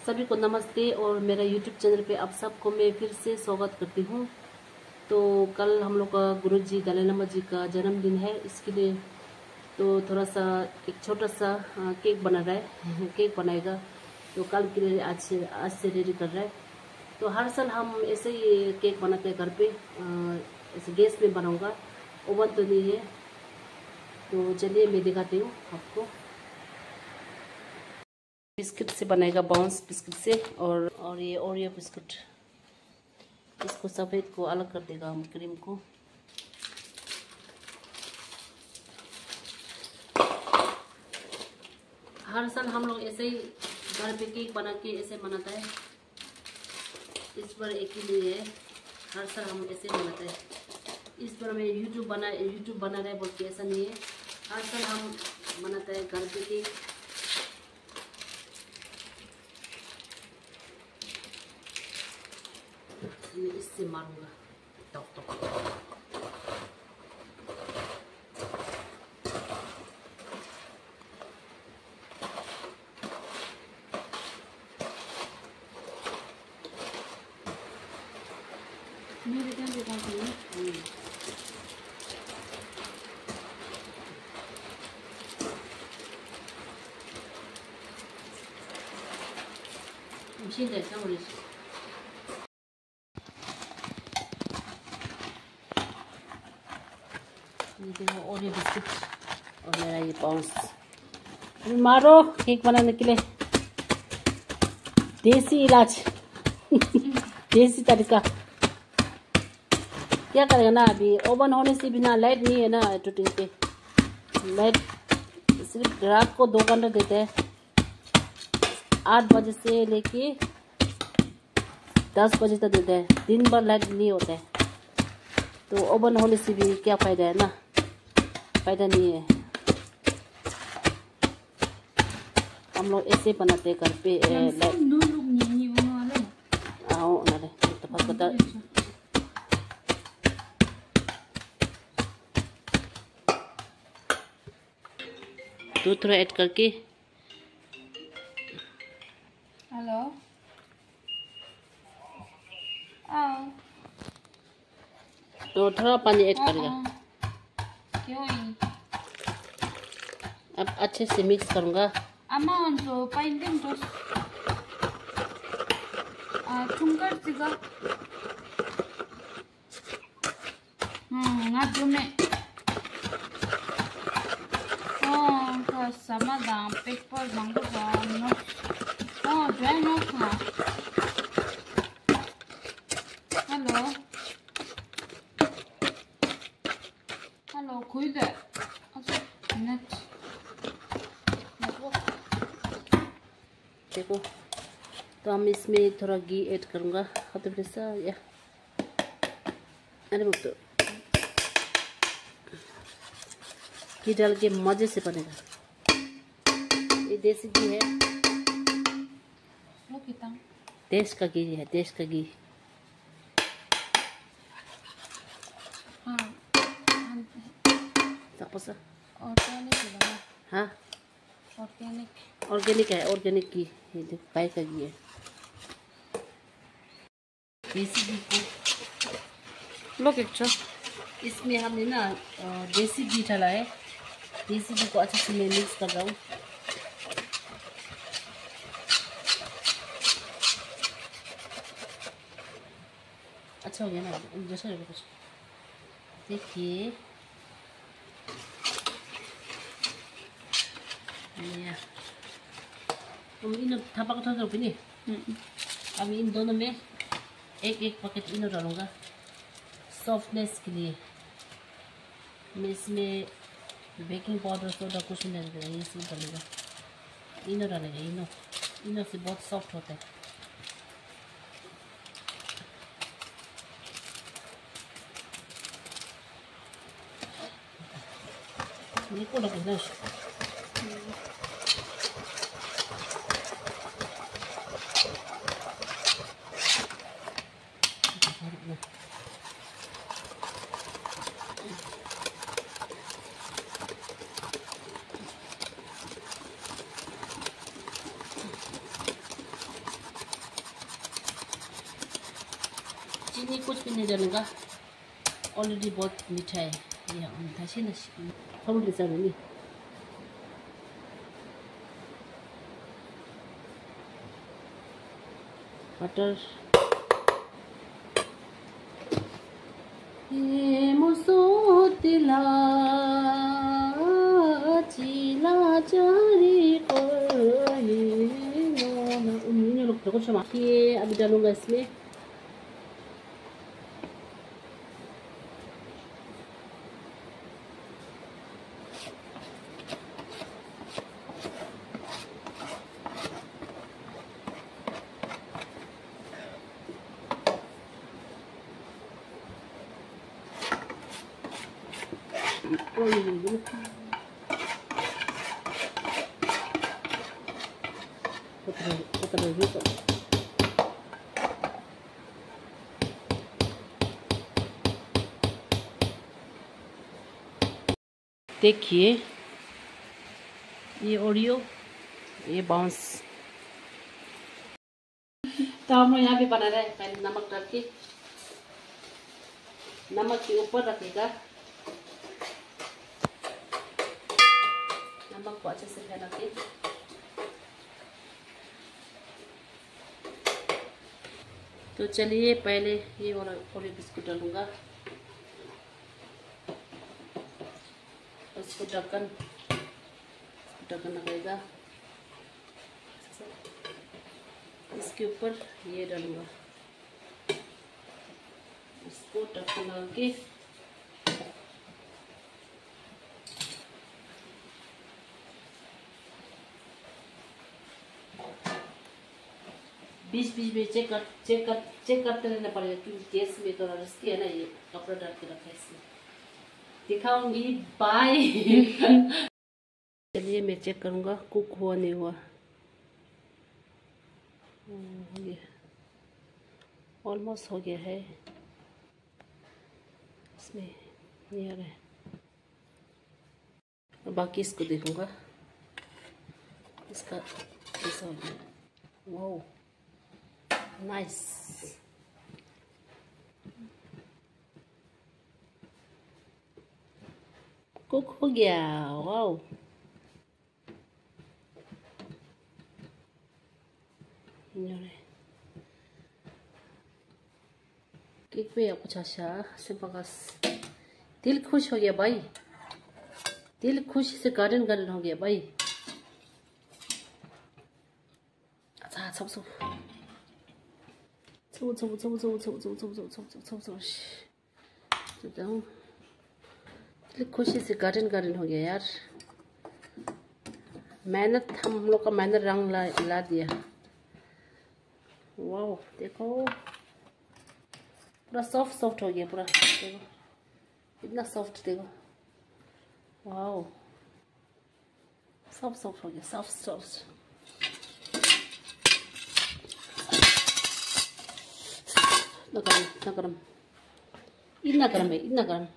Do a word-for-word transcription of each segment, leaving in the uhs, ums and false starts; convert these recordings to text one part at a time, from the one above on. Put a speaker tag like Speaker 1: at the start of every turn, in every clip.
Speaker 1: सभी को नमस्ते और मेरा यूट्यूब चैनल पे आप सबको मैं फिर से स्वागत करती हूँ। तो कल हम लोग का गुरु जी दलाई लामा जी का जन्मदिन है, इसके लिए तो थोड़ा सा एक छोटा सा केक बना रहा है केक बनाएगा। तो कल के लिए आज से आज से रेडी कर रहा है। तो हर साल हम ऐसे ही केक बनाते हैं घर पे, ऐसे गैस में बनाऊंगा, ओवन तो नहीं है। तो चलिए मैं दिखाती हूँ आपको। बिस्किट से बनाएगा, बाउंस बिस्किट से, और और ये ओरियो बिस्कुट। इसको सफ़ेद को अलग कर देगा हम क्रीम को। हर साल हम लोग ऐसे ही घर पे केक बना के ऐसे बनाता है। इस बार एक ही नहीं है, हर साल हम ऐसे बनाते हैं। इस बार मैं यूट्यूब बना यूट्यूब बना रहे बोल के ऐसा नहीं है, हर साल हम बनाते हैं घर पे केक। मैं इससे मारूंगा टक टक। मेरे क्या दिखाती हूँ। मशीन जैसा हो रही है। ये देखो ओरियो बिस्किट और मेरा ये बाउंस। मारो केक बनाने के लिए, देसी इलाज देसी तरीका। क्या करेगा ना, अभी ओवन होने से बिना लाइट नहीं है ना, टूटिंग पे लाइट सिर्फ रात को दो घंटे देते हैं, आठ बजे से लेके दस बजे तक देते हैं, दिन भर लाइट नहीं होता है। तो ओवन होने से भी क्या फ़ायदा है ना, फ़ायदा नहीं है। हम लोग ऐसे बनाते हैं घर पे। आओ नारे तो फस बता। दूध थोड़ा ऐड करके,
Speaker 2: हेलो आओ,
Speaker 1: तो थोड़ा पानी ऐड करेगा।
Speaker 2: क्यों
Speaker 1: अब अच्छे से मिक्स करूँगा।
Speaker 2: अम्मा उनको पाइंटिंग तो आ ठुमकर सिगा हम्म ngadu me oh ka sama da paper mango da no oh dry no ka hello hello khui de अच्छा net
Speaker 1: देखो। तो हम इसमें थोड़ा घी ऐड करूँगा, हाथ में सा या अरे तो घी डाल के मज़े से बनेगा। ये देसी घी है,
Speaker 2: lo kita
Speaker 1: देश का घी है, देश का घी।
Speaker 2: हाँ
Speaker 1: सपोसा
Speaker 2: ऑर्गेनिक है ना,
Speaker 1: हाँ
Speaker 2: ऑर्गेनिक
Speaker 1: ऑर्गेनिक है, ऑर्गेनिक घी। ये देखो गाय का घी है। देसी घी को
Speaker 2: lo kita
Speaker 1: इसमें हमने ना देसी घी डाला है। देसी घी को अच्छे से मैं मिक्स कर रहा हूँ। अच्छा हो गया ना, जैसा लगे कुछ देखिए। हम इन थपक थपक भी नहीं, अब इन दोनों में एक एक पैकेट इनो डालूंगा सॉफ्टनेस के लिए। मैं इसमें बेकिंग पाउडर सोडा कुछ नहीं डालेगा, ये सब डालेगा, इनो डालेगा। इनो इनो से बहुत सॉफ्ट होता है। ये को लगेगा चीनी कुछ भी नहीं डालूंगा, ऑलरेडी बहुत मीठा है ये। मीठा से ना हम डिजाइन बटर ये मुसोतिला चिला चारी को ये लोग तो कुछ ये अभी डालूंगा इसमें। देखिए ये ओरियो, ये बाउंस। तो हम लोग यहाँ भी बना रहे हैं। पहले नमक डाल के, नमक के ऊपर रखेगा, नमक को अच्छे से फैला के तो चलिए पहले ये और ओरियो बिस्कुट डालूंगा, उसको ढक्कन ढक्कन लगेगा, इसके ऊपर ये डालूंगा, इसको ढक्कन लगा के बीच बीच में चेक कर चेक कर चेक करते रहना पड़ेगा, क्योंकि गैस में थोड़ा रिस्की है ना। ये कपड़ा डाल के रखा है इसमें, दिखाऊंगी। बाय। चलिए मैं चेक करूंगा कुक हुआ नहीं हुआ। हो गया, ऑलमोस्ट हो गया है। इसमें ये आ रहा है, और बाकी इसको देखूंगा, इसका ऐसा हो गया। Wow nice. कुक हो गया। वाओ केक पे कुछ अच्छा से बस दिल खुश हो गया भाई, दिल खुशी से गार्डन गार्डन हो गया भाई। अच्छा सब सब सब सब सब सब सब सब सब सब सब सब सब सब दिल खुशी से गार्डन गार्डन हो गया यार। मेहनत, हम लोग का मेहनत रंग ला, ला दिया। वाओ देखो पूरा सॉफ्ट सॉफ्ट हो गया पूरा, देखो इतना सॉफ्ट, देखो वाओ सॉफ्ट सॉफ्ट हो गया, सॉफ्ट सॉफ्ट। इतना गरम, इतना गरम, इतना गरम है, इतना गरम।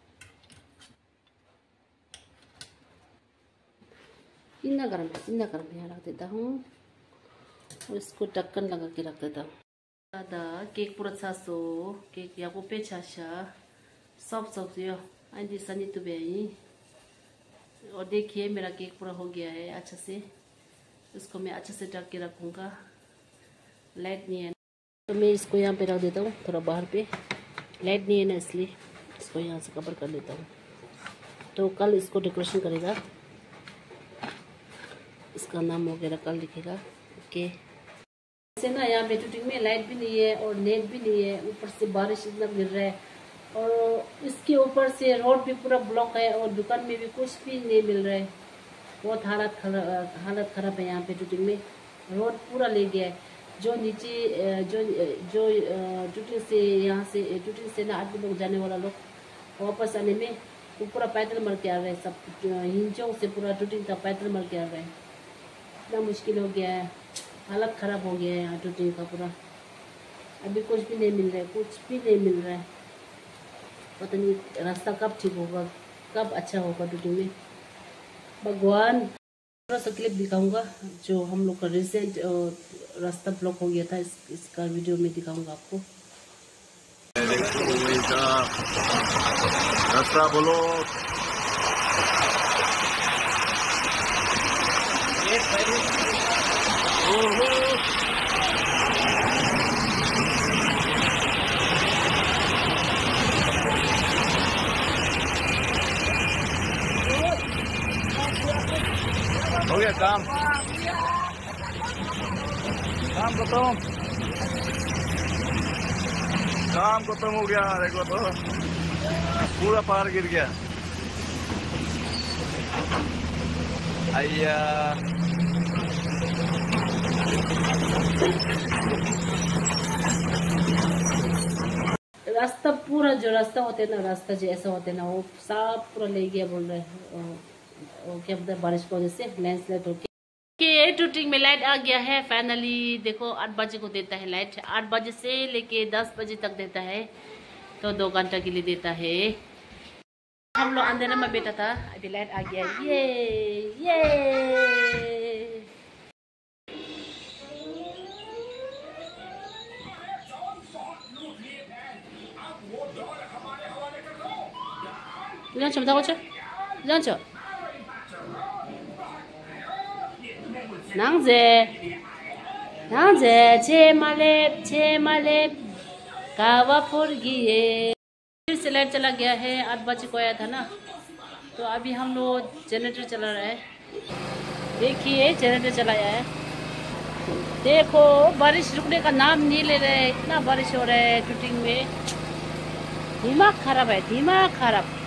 Speaker 1: इतना गरम है, इतना गरम है। यहाँ रख देता हूँ और इसको ढक्कन लगा के रख देता हूँ। दादा केक पूरा सासो केक या को पे छाछा सब सब यो आंधी सनी तो बेई। और देखिए मेरा केक पूरा हो गया है अच्छे से। इसको मैं अच्छे से ढक के रखूँगा, लाइट नहीं है तो मैं इसको यहाँ पे रख देता हूँ, थोड़ा बाहर पे। लाइट नहीं है ना इसलिए इसको यहाँ से कवर कर लेता हूँ। तो कल इसको डेकोरेशन करेगा, इसका नाम वगैरह कल लिखेगा। ओके से ना यहाँ पे शूटिंग में लाइट भी नहीं है और नेट भी नहीं है, ऊपर से बारिश इतना गिर रहा है और इसके ऊपर से रोड भी पूरा ब्लॉक है और दुकान में भी कुछ भी नहीं मिल रहा है। बहुत हालत खराब हालत खराब है यहाँ पे शूटिंग में, रोड पूरा ले गया है। जो नीचे जो जो शूटिंग से यहाँ से शूटिंग से ना आदमी लोग जाने वाला लोग वापस आने में वो पूरा पैदल मर के आ रहे हैं। सब हिंचों से पूरा शूटिंग का पैदल मर के आ रहे हैं। इतना मुश्किल हो गया है, हालत ख़राब हो गया है यहाँ शूटिंग का पूरा। अभी कुछ भी नहीं मिल रहा है, कुछ भी नहीं मिल रहा है। पता नहीं रास्ता कब ठीक होगा, कब अच्छा होगा शूटिंग में। भगवान थोड़ा सा क्लिप दिखाऊंगा जो हम लोग का रिसेंट रास्ता ब्लॉक हो गया था, इस, इसका वीडियो में दिखाऊंगा आपको।
Speaker 3: रास्ता बोलो। हो गया काम, काम खत्म, काम खत्म हो गया। देखो तो पूरा पहाड़ गिर गया। आइया
Speaker 1: रास्ता पूरा जो रास्ता होते ना, रास्ता जो ऐसा होते ना, वो साफ पूरा ले गया बोल रहे हैं। वो क्या बोलते हैं, बारिश की वजह से लैंडस्लाइड होके के टूटिंग में लाइट आ गया है फाइनली। देखो आठ बजे को देता है लाइट, आठ बजे से लेके दस बजे तक देता है, तो दो घंटा के लिए देता है। हम लोग अंधेरे में बैठा था, अभी लाइट आ गया। ये ये 량쳐 나오죠? 량쳐 낭제 낭제 제말렙 제말렙 कावापुरगिए। फिर से लाइट चला गया है, आठ बजे को आया था ना, तो अभी हम लोग जनरेटर चला रहा है। देखिए जनरेटर चलाया है। देखो बारिश रुकने का नाम नहीं ले रहा है, इतना बारिश हो रहा है टूटिंग में। दिमाग खराब है, दिमाग खराब।